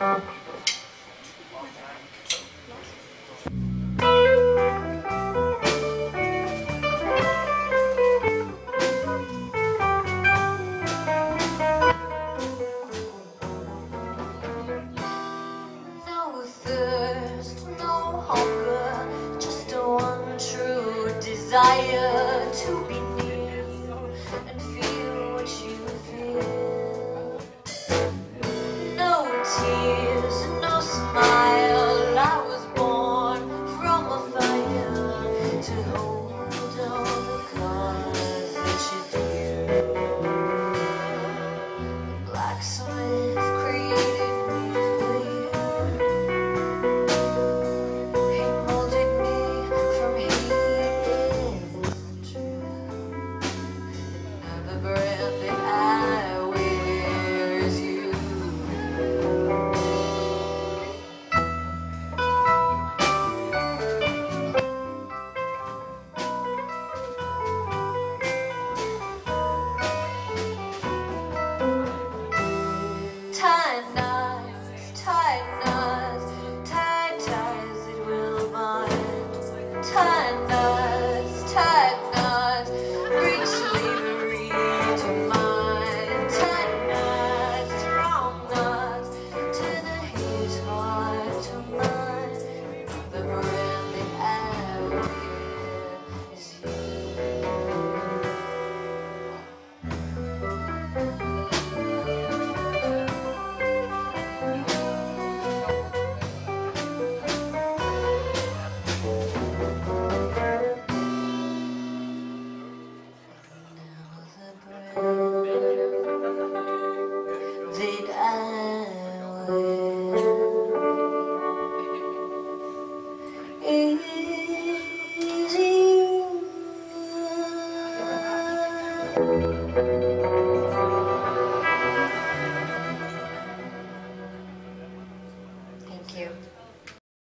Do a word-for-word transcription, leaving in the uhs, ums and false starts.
Desire to be near and feel what you feel. No tears, no smile. I was born from a fire to hold all the cards that you deal. The blacksmith created me for you. He molded me from here. Thank you.